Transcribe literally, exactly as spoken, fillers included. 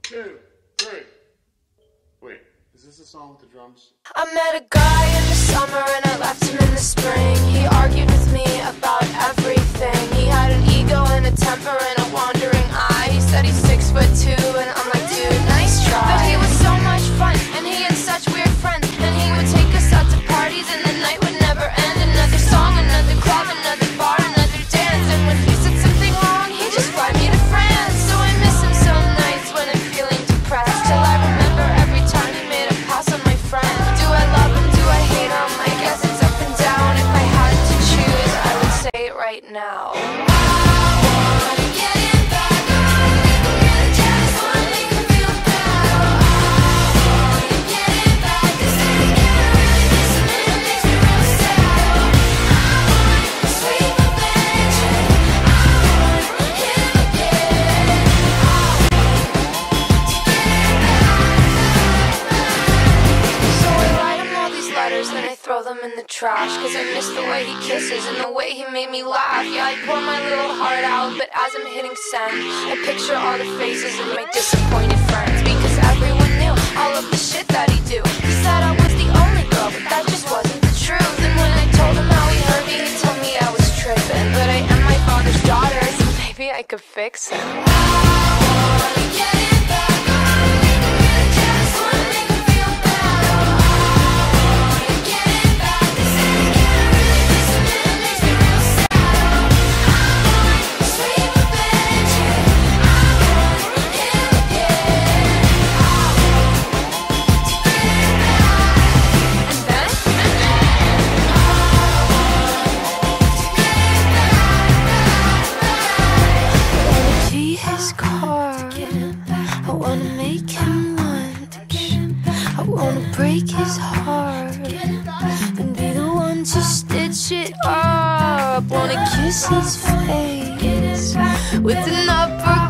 two, three. Wait, is this the song with the drums? I met a guy in the summer and I left him in the spring. He argued with me about everything. He had an ego and a temper and a wandering eye. He said he's six foot two and I'm like, dude, nice try. But he was so much fun and he had such weird friends. And he would take us out to parties and the night would never end. Another song, another club, another bar, another dance. And when he said something wrong, he'd just fly me to France. So I miss him some nights when I'm feeling depressed. Till I remember every time he made a pass on my friend. Do I love him? Do I hate him? I guess it's up and down. If I had to choose, I would say it right now. Then I throw them in the trash. Cause I miss the way he kisses and the way he made me laugh. Yeah, I pour my little heart out, but as I'm hitting send, I picture all the faces of my disappointed friends. Because everyone knew all of the shit that he do. He said I was the only girl, but that just wasn't the truth. And when I told him how he hurt me, he told me I was tripping. But I am my father's daughter, so maybe I could fix him. I wanna get it back. Break his heart and be the one to stitch it up. Wanna kiss his face with an uppercut.